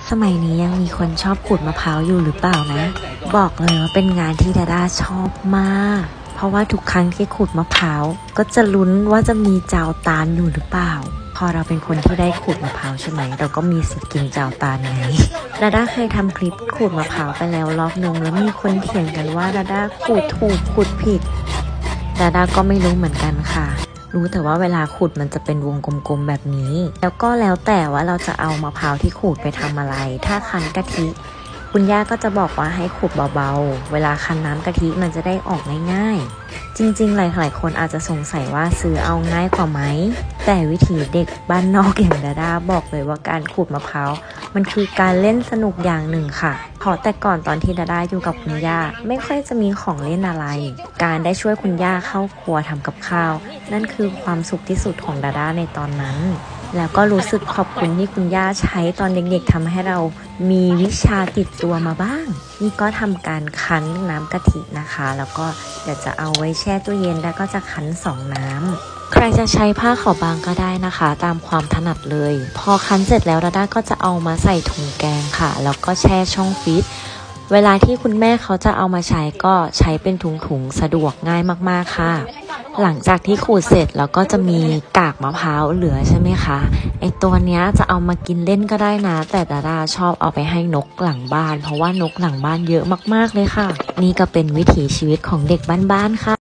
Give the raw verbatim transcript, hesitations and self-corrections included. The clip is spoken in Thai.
สมัยนี้ยังมีคนชอบขูดมะพร้าวอยู่หรือเปล่านะบอกเลยว่าเป็นงานที่ดาด้าชอบมากเพราะว่าทุกครั้งที่ขูดมะพร้าวก็จะลุ้นว่าจะมีจาวตาลอยู่หรือเปล่าพอเราเป็นคนที่ได้ขูดมะพร้าวใช่ไหมเราก็มีสิทธิ์กินจาวตาลไงดาด้าเคยทำคลิปขูดมะพร้าวไปแล้วรอบนึงแล้วมีคนเถียงกันว่าดาด้าขูดถูกขูดผิดดาด้าก็ไม่รู้เหมือนกันค่ะรู้แต่ว่าเวลาขูดมันจะเป็นวงกลมๆแบบนี้แล้วก็แล้วแต่ว่าเราจะเอามะพร้าวที่ขูดไปทำอะไรถ้าคั้นกะทิคุณย่าก็จะบอกว่าให้ขูดเบาๆเวลาคั้นน้ำกะทิมันจะได้ออกง่ายๆจริงๆหลายๆคนอาจจะสงสัยว่าซื้อเอาง่ายกว่าไหมแต่วิถีเด็กบ้านนอกอย่างดาด้าบอกเลยว่าการขูดมะพร้าวมันคือการเล่นสนุกอย่างหนึ่งค่ะเพราะแต่ก่อนตอนที่ดาด้าอยู่กับคุณย่าไม่ค่อยจะมีของเล่นอะไรการได้ช่วยคุณย่าเข้าครัวทำกับข้าวนั่นคือความสุขที่สุดของดาด้าในตอนนั้นแล้วก็รู้สึกขอบคุณที่คุณย่าใช้ตอนเด็กๆทำให้เรามีวิชาติดตัวมาบ้างนี่ก็ทำการคั้นน้ำกะทินะคะแล้วก็เดี๋ยวจะเอาไว้แช่ตู้เย็นแล้วก็จะคั้นสองน้ำใครจะใช้ผ้าขาวบางก็ได้นะคะตามความถนัดเลยพอคั้นเสร็จแล้วดาด้าก็จะเอามาใส่ถุงแกงค่ะแล้วก็แช่ช่องฟรีซเวลาที่คุณแม่เขาจะเอามาใช้ก็ใช้เป็นถุงๆสะดวกง่ายมากๆค่ะหลังจากที่ขูดเสร็จแล้วก็จะมีกากมะพร้าวเหลือใช่ไหมคะไอตัวเนี้ยจะเอามากินเล่นก็ได้นะแต่ดาดาชอบเอาไปให้นกหลังบ้านเพราะว่านกหลังบ้านเยอะมากๆเลยค่ะนี่ก็เป็นวิถีชีวิตของเด็กบ้านๆค่ะ